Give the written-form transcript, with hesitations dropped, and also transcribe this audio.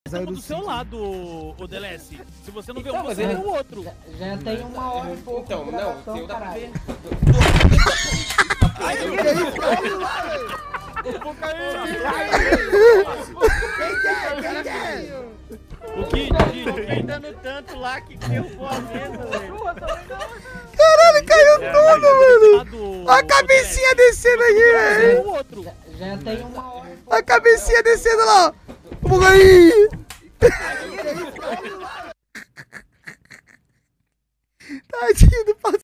Estamos do seu lado, o DLS. Se você não vê Então, um, você vê o outro. Já tem uma hora e pouco Então, de não, gravação, eu dá pra caralho. ver. Eu vou cair. Quem que é? O Kid, Gritando tanto lá que derrubou a mesa, velho. Caralho, caiu tudo, mano. Olha a cabecinha descendo aqui, velho. o outro. Já tem uma hora e pouco. Olha a cabecinha descendo lá. Vamos aí. Tadinho do